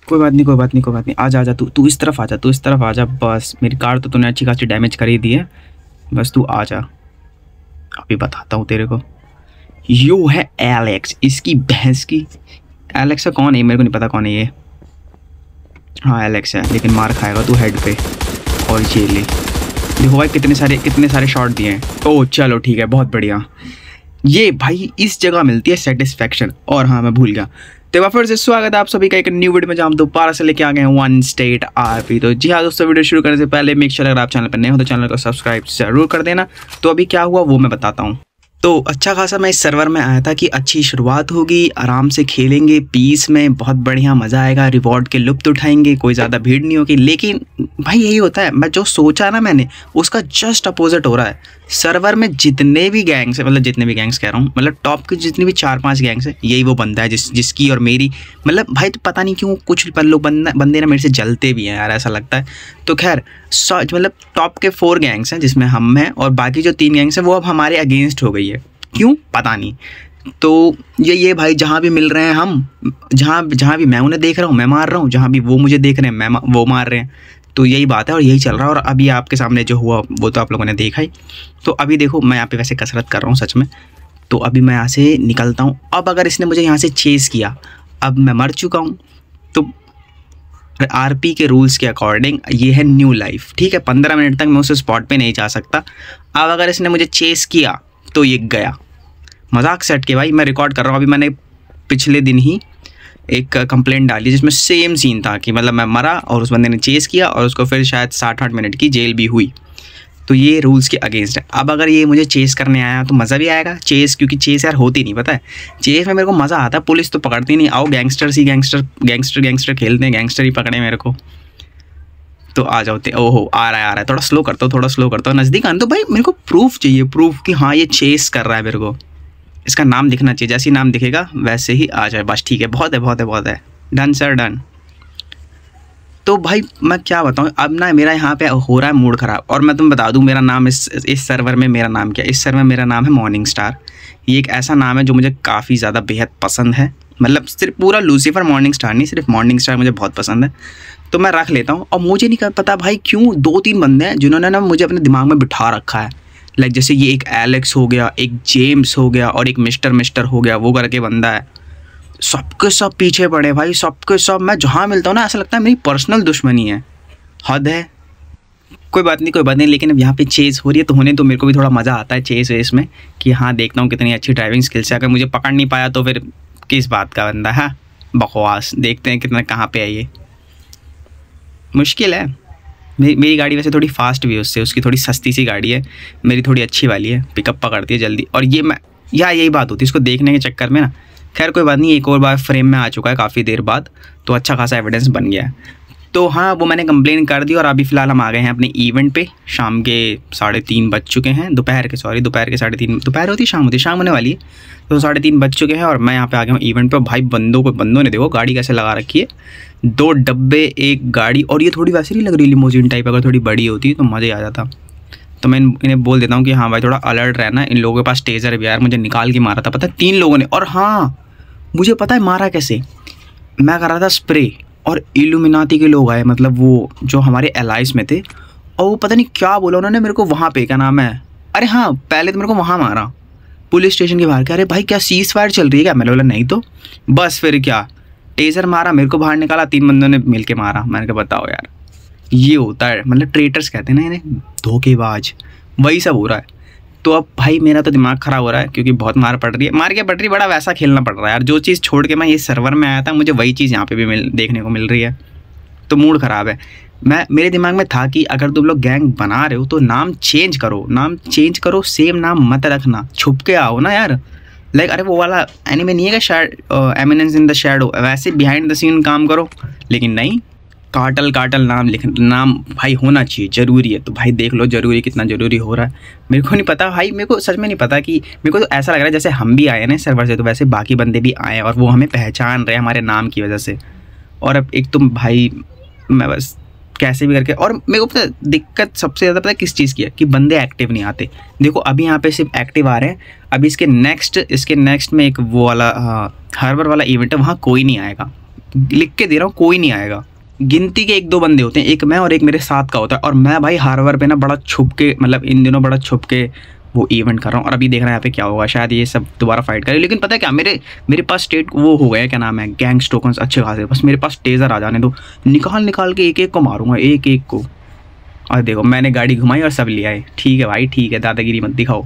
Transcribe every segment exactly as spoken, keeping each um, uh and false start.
कोई बात नहीं कोई बात नहीं कोई बात नहीं, आ जा आ जा, तू तू इस तरफ आ जा, तू इस तरफ आ जा। बस मेरी कार तो तूने अच्छी खासी डैमेज कर ही दी है, बस तू आ जा, अभी बताता हूँ तेरे को। यो है एलेक्स, इसकी भैंस की। एलेक्स का कौन है मेरे को नहीं पता कौन है ये। हाँ एलेक्स है, लेकिन मार खाएगा तू हेड पे। और ये ले, देखो भाई कितने सारे कितने सारे शॉट दिए हैं। ओह चलो ठीक है, बहुत बढ़िया। ये भाई इस जगह मिलती है सेटिस्फैक्शन। और हाँ मैं भूल गया, तो फिर से स्वागत है आप सभी का एक न्यू वीडियो में, जहाँ हम दोबारा से लेके आ गए हैं वन स्टेट आरपी। तो जी हाँ दोस्तों, वीडियो शुरू करने से पहले मेक श्योर अगर आप चैनल पर नए हो तो चैनल को सब्सक्राइब जरूर कर देना। तो अभी क्या हुआ वो मैं बताता हूँ। तो अच्छा खासा मैं इस सर्वर में आया था कि अच्छी शुरुआत होगी, आराम से खेलेंगे पीस में, बहुत बढ़िया मज़ा आएगा, रिवॉर्ड के लुत्फ़ उठाएंगे, कोई ज़्यादा भीड़ नहीं होगी। लेकिन भाई यही होता है, मैं जो सोचा ना मैंने उसका जस्ट अपोजिट हो रहा है। सर्वर में जितने भी गैंग्स है, मतलब जितने भी गैंग्स कह रहा हूँ, मतलब टॉप की जितनी भी चार पांच गैंग्स है, यही वो बंदा है जिस जिसकी और मेरी, मतलब भाई तो पता नहीं क्यों कुछ लोग बंदा बंदे ना मेरे से जलते भी हैं यार, ऐसा लगता है। तो खैर मतलब टॉप के फोर गैंग्स हैं जिसमें हम हैं, और बाकी जो तीन गैंग्स हैं वो अब हमारे अगेंस्ट हो गई है, क्यों पता नहीं। तो ये ये भाई जहाँ भी मिल रहे हैं हम, जहाँ जहाँ भी मैं उन्हें देख रहा हूँ मैं मार रहा हूँ, जहाँ भी वो मुझे देख रहे हैं मैं वो मार रहे हैं। तो यही बात है और यही चल रहा है। और अभी आपके सामने जो हुआ वो तो आप लोगों ने देखा ही। तो अभी देखो मैं यहाँ पे वैसे कसरत कर रहा हूँ सच में। तो अभी मैं यहाँ से निकलता हूँ। अब अगर इसने मुझे यहाँ से चेज़ किया, अब मैं मर चुका हूँ। तो आरपी के रूल्स के अकॉर्डिंग ये है न्यू लाइफ, ठीक है। पंद्रह मिनट तक मैं उस स्पॉट पे नहीं जा सकता। अब अगर इसने मुझे चेज़ किया तो ये गया। मजाक सेट के भाई मैं रिकॉर्ड कर रहा हूँ। अभी मैंने पिछले दिन ही एक कंप्लेंट डाली जिसमें सेम सीन था कि मतलब मैं मरा और उस बंदे ने चेज़ किया और उसको फिर शायद साठ आठ मिनट की जेल भी हुई। तो ये रूल्स के अगेंस्ट है। अब अगर ये मुझे चेज़ करने आया तो मज़ा भी आएगा चेज़, क्योंकि चेज़ यार होती नहीं, पता है चेज़ में मेरे को मज़ा आता है। पुलिस तो पकड़ती नहीं, आओ गैंगस्टर्स ही गैंगस्टर गैंगस्टर गैंगस्टर खेलते हैं, गैंगस्टर ही पकड़े मेरे को। तो आ जाओ। ओहो आ रहा है आ रहा है, थोड़ा स्लो करता हूँ थोड़ा स्लो करता हूँ, नज़दीक आना। तो भाई मेरे को प्रूफ चाहिए, प्रूफ कि हाँ ये चेज़ कर रहा है मेरे को। इसका नाम दिखना चाहिए, जैसे ही नाम दिखेगा वैसे ही आ जाए, बस ठीक है। बहुत है बहुत है बहुत है, डन सर डन। तो भाई मैं क्या बताऊँ, अब ना मेरा यहाँ पे हो रहा है मूड ख़राब। और मैं तुम्हें बता दूँ मेरा नाम इस इस सर्वर में मेरा नाम क्या है। इस सर्वर में मेरा नाम है मॉर्निंग स्टार। ये एक ऐसा नाम है जो मुझे काफ़ी ज़्यादा बेहद पसंद है। मतलब सिर्फ पूरा लूसीफर मॉर्निंग स्टार नहीं, सिर्फ मॉर्निंग स्टार मुझे बहुत पसंद है, तो मैं रख लेता हूँ। और मुझे नहीं पता भाई क्यों दो तीन बंदे हैं जिन्होंने ना मुझे अपने दिमाग में बिठा रखा है। लाइक जैसे ये एक एलेक्स हो गया, एक जेम्स हो गया और एक मिस्टर मिस्टर हो गया, वो करके बंदा है। सबके सब पीछे पड़े भाई, सबके सब। मैं जहाँ मिलता हूँ ना ऐसा लगता है मेरी पर्सनल दुश्मनी है, हद है। कोई बात नहीं कोई बात नहीं, लेकिन अब यहाँ पे चेज़ हो रही है तो होने तो मेरे को भी थोड़ा मज़ा आता है चेज़ वेस में, कि हाँ देखता हूँ कितनी अच्छी ड्राइविंग स्किल्स है। अगर मुझे पकड़ नहीं पाया तो फिर किस बात का बंदा है, बकवास। देखते हैं कितना कहाँ पे है ये, मुश्किल है। मेरी मेरी गाड़ी वैसे थोड़ी फास्ट भी है उससे, उसकी थोड़ी सस्ती सी गाड़ी है, मेरी थोड़ी अच्छी वाली है, पिकअप पकड़ती है जल्दी। और ये मैं या यही बात होती है इसको देखने के चक्कर में ना। खैर कोई बात नहीं, एक और बार फ्रेम में आ चुका है काफ़ी देर बाद, तो अच्छा खासा एविडेंस बन गया है। तो हाँ वो मैंने कंप्लेन कर दी। और अभी फ़िलहाल हम आ गए हैं अपने इवेंट पे। शाम के साढ़े तीन बज चुके हैं, दोपहर के सॉरी दोपहर के साढ़े तीन, दोपहर होती शाम होती शाम होने वाली है। तो साढ़े तीन बज चुके हैं और मैं यहाँ पे आ गया हूँ इवेंट पे। भाई बंदों को बंदों ने देखो गाड़ी कैसे लगा रखी है, दो डब्बे एक गाड़ी। और ये थोड़ी वैसे नहीं लग रही लिमोजिन टाइप, अगर थोड़ी बड़ी होती तो मज़े आ जाता। तो मैं इन्हें बोल देता हूँ कि हाँ भाई थोड़ा अलर्ट रहना। इन लोगों के पास टेज़र भी यार, मुझे निकाल के मारा था पता है तीन लोगों ने। और हाँ मुझे पता है मारा कैसे, मैं कर रहा था स्प्रे और इल्यूमिनाती के लोग आए, मतलब वो जो हमारे एलाइस में थे, और वो पता नहीं क्या बोला उन्होंने मेरे को वहाँ पे, क्या नाम है, अरे हाँ पहले तो मेरे को वहाँ मारा पुलिस स्टेशन के बाहर। क्या अरे भाई क्या सीज फायर चल रही है क्या, मैंने बोला नहीं तो। बस फिर क्या टेज़र मारा, मेरे को बाहर निकाला, तीन बंदों ने मिल के मारा। मैंने कहा बताओ यार ये होता है, मतलब ट्रेटर्स कहते हैं ना इन्हें, धोखेबाज, वही सब हो रहा है। तो अब भाई मेरा तो दिमाग ख़राब हो रहा है क्योंकि बहुत मार पड़ रही है, मार के पड़ रही है, बड़ा वैसा खेलना पड़ रहा है यार। जो चीज़ छोड़ के मैं ये सर्वर में आया था मुझे वही चीज़ यहाँ पे भी मिल देखने को मिल रही है, तो मूड ख़राब है। मैं मेरे दिमाग में था कि अगर तुम लोग गैंग बना रहे हो तो नाम चेंज करो, नाम चेंज करो, सेम नाम मत रखना, छुप के आओ ना यार। लाइक अरे वो वाला एनिमे नहीं है क्या shad eminence in the shadow, वैसे बिहाइंड द सीन काम करो। लेकिन नहीं, काटल काटल नाम लिख नाम भाई होना चाहिए, ज़रूरी है। तो भाई देख लो ज़रूरी कितना ज़रूरी हो रहा है, मेरे को नहीं पता भाई, मेरे को सच में नहीं पता कि मेरे को तो ऐसा लग रहा है जैसे हम भी आए ना सर्वर से, तो वैसे बाकी बंदे भी आए और वो हमें पहचान रहे हमारे नाम की वजह से। और अब एक तुम भाई मैं बस कैसे भी करके, और मेरे को पता दिक्कत सबसे ज़्यादा पता है किस चीज़ की है, कि बंदे एक्टिव नहीं आते। देखो अभी यहाँ पे सिर्फ एक्टिव आ रहे हैं, अभी इसके नेक्स्ट इसके नेक्स्ट में एक वो वाला हार्बर वाला इवेंट है, वहाँ कोई नहीं आएगा। लिख के दे रहा हूँ, कोई नहीं आएगा। गिनती के एक दो बंदे होते हैं, एक मैं और एक मेरे साथ का होता है। और मैं भाई हार्बर पे ना बड़ा छुप के, मतलब इन दिनों बड़ा छुप के वो इवेंट कर रहा हूँ। और अभी देख रहे हैं यहाँ पे क्या होगा, शायद ये सब दोबारा फाइट करे। लेकिन पता है क्या, मेरे मेरे पास स्टेट वो हो गया, क्या नाम है, गैंग्स टोकन्स अच्छे खासे। बस मेरे पास टेज़र आ जाने दो, निकाल निकाल के एक एक को मारूंगा, एक एक को। और देखो मैंने गाड़ी घुमाई और सब ले आए। ठीक है भाई ठीक है, दादागिरी मत दिखाओ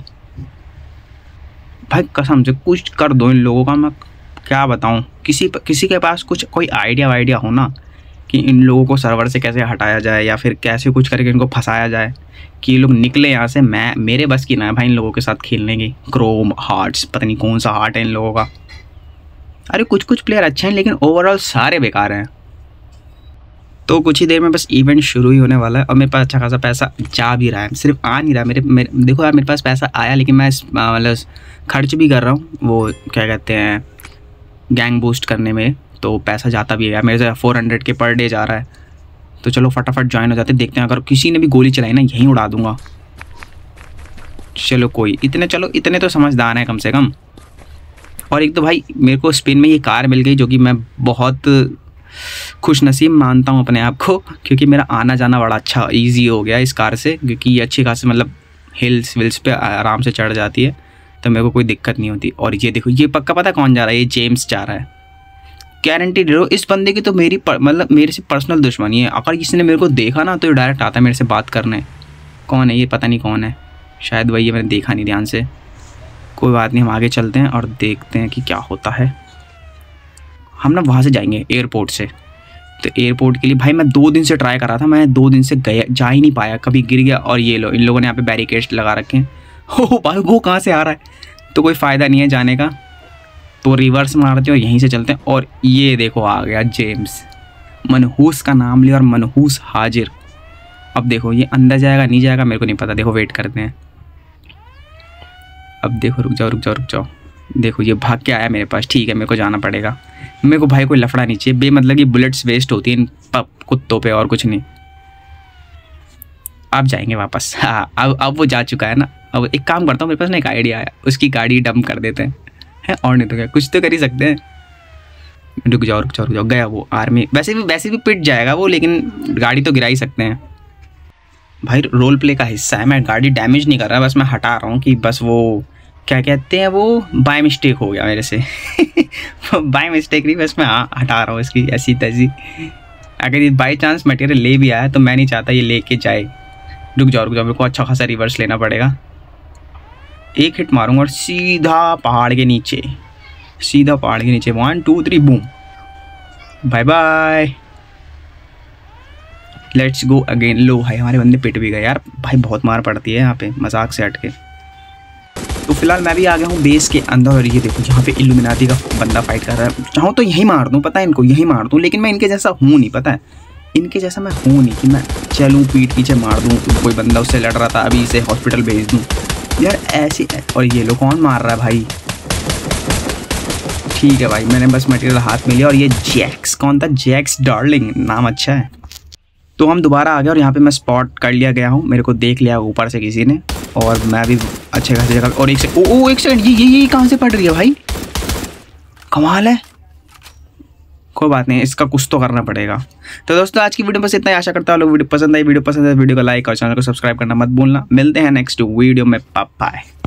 भाई, कसम से कुछ कर दो इन लोगों का। मैं क्या बताऊँ, किसी किसी के पास कुछ कोई आइडिया वाइडिया हो ना कि इन लोगों को सर्वर से कैसे हटाया जाए, या फिर कैसे कुछ करके इनको फंसाया जाए कि ये लोग निकले यहाँ से। मैं मेरे बस की ना है भाई इन लोगों के साथ खेलने की। क्रोम हार्ट्स, पता नहीं कौन सा हार्ट है इन लोगों का। अरे कुछ कुछ प्लेयर अच्छे हैं लेकिन ओवरऑल सारे बेकार हैं। तो कुछ ही देर में बस इवेंट शुरू ही होने वाला है और मेरे पास अच्छा खासा पैसा जा भी रहा है, सिर्फ आ नहीं रहा मेरे, मेरे देखो यार, मेरे पास पैसा आया लेकिन मैं मतलब खर्च भी कर रहा हूँ, वो क्या कहते हैं, गैंग बूस्ट करने में। तो पैसा जाता भी है यार, मेरे से फोर हंड्रेड के पर डे जा रहा है। तो चलो फटाफट ज्वाइन हो जाते, देखते हैं। अगर किसी ने भी गोली चलाई ना, यहीं उड़ा दूंगा। चलो कोई इतने, चलो इतने तो समझदार हैं कम से कम। और एक तो भाई मेरे को स्पिन में ये कार मिल गई, जो कि मैं बहुत खुश नसीब मानता हूँ अपने आप को, क्योंकि मेरा आना जाना बड़ा अच्छा ईजी हो गया इस कार से। क्योंकि ये अच्छी खासी मतलब हिल्स विल्स पे आराम से चढ़ जाती है, तो मेरे को कोई दिक्कत नहीं होती। और ये देखो, ये पक्का पता कौन जा रहा है, ये जेम्स जा रहा है, गारंटी दे रहा हूँ। इस बंदे की तो मेरी मतलब मेरे से पर्सनल दुश्मनी है। अगर किसी ने मेरे को देखा ना तो डायरेक्ट आता है मेरे से बात करने। कौन है ये, पता नहीं कौन है, शायद वही है, मैंने देखा नहीं ध्यान से। कोई बात नहीं, हम आगे चलते हैं और देखते हैं कि क्या होता है। हम ना वहाँ से जाएंगे एयरपोर्ट से। तो एयरपोर्ट के लिए भाई मैं दो दिन से ट्राई कर रहा था, मैं दो दिन से गया जा ही नहीं पाया, कभी गिर गया। और ये लो, इन लोगों ने यहाँ पे बैरिकेड्स लगा रखे हैं। हो भाई वो कहाँ से आ रहा है, तो कोई फ़ायदा नहीं है जाने का, तो रिवर्स मारते हो, यहीं से चलते हैं। और ये देखो आ गया जेम्स, मनहूस का नाम लिया और मनहूस हाजिर। अब देखो ये अंदर जाएगा नहीं जाएगा मेरे को नहीं पता, देखो वेट करते हैं। अब देखो, रुक जाओ रुक जाओ रुक जाओ, देखो ये भाग के आया मेरे पास। ठीक है, मेरे को जाना पड़ेगा। मेरे को भाई कोई लफड़ा नहीं चाहिए, बेमतलब की बुलेट्स वेस्ट होती हैं इन पप कुत्तों पे, और कुछ नहीं। अब जाएंगे वापस। हाँ अब अब वो जा चुका है ना। अब एक काम करता हूँ, मेरे पास ना एक आइडिया आया, उसकी गाड़ी डंप कर देते हैं, है और नहीं तो क्या, कुछ तो कर ही सकते हैं। रुक जाओ रुक जाओ रुक जाओ, गया वो आर्मी। वैसे भी वैसे भी पिट जाएगा वो, लेकिन गाड़ी तो गिरा ही सकते हैं भाई। रोल प्ले का हिस्सा है, मैं गाड़ी डैमेज नहीं कर रहा, बस मैं हटा रहा हूँ कि बस वो क्या कहते हैं, वो बाय मिस्टेक हो गया मेरे से। बाय मिस्टेक नहीं, बस मैं हाँ हटा रहा हूँ इसकी ऐसी तैसी। अगर ये बाई चांस मटेरियल ले भी आया तो मैं नहीं चाहता ये लेके जाए। रुक जाओ रुक जाओ, मेरे को अच्छा खासा रिवर्स लेना पड़ेगा। एक हिट मारूंगा और सीधा पहाड़ के नीचे, सीधा पहाड़ के नीचे। One two three boom, bye bye, let's go again. लो भाई हमारे बंदे पिट भी गए यार, भाई बहुत मार पड़ती है यहाँ पे मजाक से हट के। तो फिलहाल मैं भी आ गया हूँ बेस के अंदर। और ये देखो यहाँ पे इल्यूमिनाटी का बंदा फाइट कर रहा है। चाहूँ तो यहीं मार दूँ, पता है इनको, यहीं मार दूँ, लेकिन मैं इनके जैसा हूँ नहीं, पता है इनके जैसा मैं हूँ नहीं कि मैं चलूँ पीठ पीछे मार दूँ। तो कोई बंदा उससे लड़ रहा था, अभी इसे हॉस्पिटल भेज दूँ यार, ऐसी। और ये लो कौन मार रहा है भाई। ठीक है भाई, मैंने बस मटेरियल हाथ में लिया। और ये जैक्स कौन था, जैक्स डार्लिंग, नाम अच्छा है। तो हम दोबारा आ गए और यहाँ पे मैं स्पॉट कर लिया गया हूँ, मेरे को देख लिया ऊपर से किसी ने, और मैं भी अच्छे खासी जगह। और एक से ओ, ओ एक सेकंड, ये ये ये कहाँ से पड़ रही है भाई, कमाल है। कोई बात नहीं, इसका कुछ तो करना पड़ेगा। तो दोस्तों आज की वीडियो बस इतना ही, आशा करता हूँ लोग वीडियो पसंद आई। वीडियो पसंद है वीडियो को लाइक और चैनल को सब्सक्राइब करना मत भूलना। मिलते हैं नेक्स्ट वीडियो में, बाय बाय।